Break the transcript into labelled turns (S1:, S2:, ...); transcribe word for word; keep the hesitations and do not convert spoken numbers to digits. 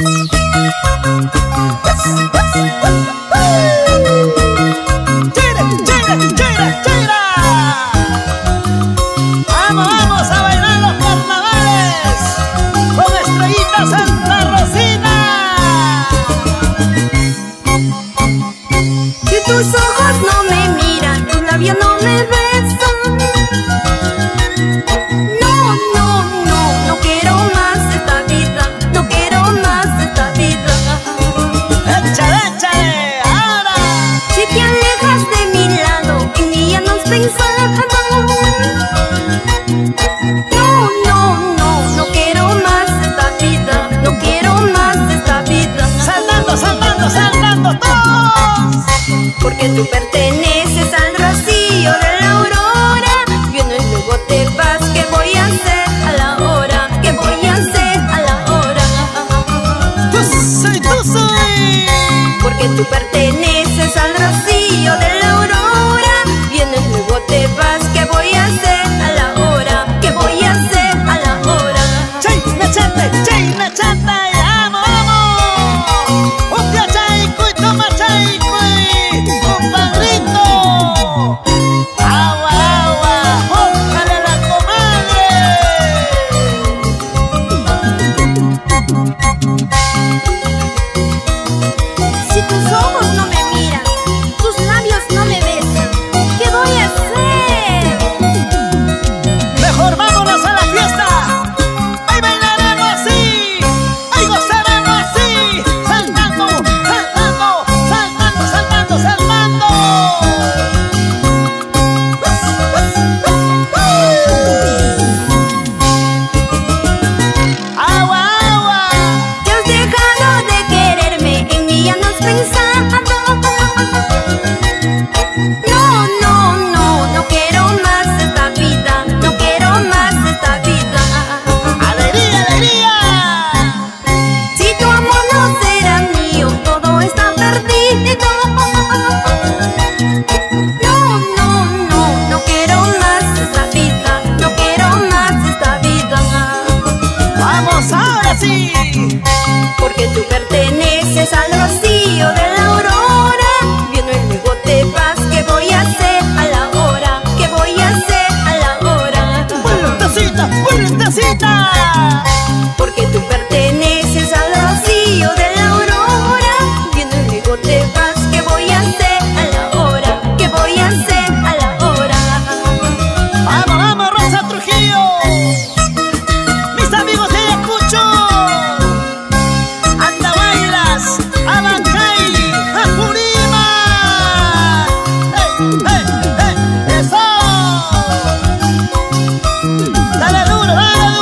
S1: Vamos, vamos a bailar los carnavales con Estrellita Santa Rosina.
S2: Si tus ojos no me miran, tus labios no me besan, no, no, no, no quiero más esta vida, no quiero más esta vida.
S1: Échale, échale, ahora.
S2: Si te alejas de mi lado, en mí ya no has pensado. No, no, no, no quiero más esta vida, no quiero más esta vida.
S1: Saltando, saltando, saltando todos.
S2: Porque tú perteneces al rocío de la aurora. Viendo y luego te vas, ¿qué voy a hacer a la hora? ¿Qué voy a hacer a la hora?
S1: Tú soy, tú soy.
S2: Porque tú perteneces al rocío de la aurora. Viendo y luego te vas, ¿qué voy a hacer a la hora? ¿Qué voy a hacer a la hora?
S1: Chay, nachate, chay, nachate, vamos, vamos. Un pia chayco y toma chayco y compadrito. Agua, agua, ójale a la comadre.
S2: Si tus ojos no me miran, tus labios no me besan, ¿qué voy a hacer?
S1: Mejor vámonos a la fiesta. Ahí bailaremos así, ahí gozaremos así, saltando, saltando, saltando, saltando, saltando. Agua, agua.
S2: Ya has dejado de quererme, en mí ya no has pensado. No, no, no, no quiero más esta vida, no quiero más esta vida.
S1: Alegría, alegría.
S2: Si tu amor no será mío, todo está perdido. No, no, no, no quiero más esta vida, no quiero más esta vida.
S1: Vamos ahora sí.
S2: Porque tú perteneces al rocío de la aurora. Viendo y luego te vas, ¿qué voy a hacer a la hora? ¿Qué voy a hacer a la hora?
S1: Vueltecita, vueltecita.
S2: Porque tú perteneces al rocío de la aurora. Viendo y luego te vas, ¿qué voy a hacer a la hora? ¿Qué voy a hacer a la hora?
S1: Vamos, vamos, Rosa Trujillo. Mis amigos de Ayacucho. Andahuaylas, Abancay, Apurima. ¡Hey, hey, hey! ¡Eso! Dale duro, dale duro.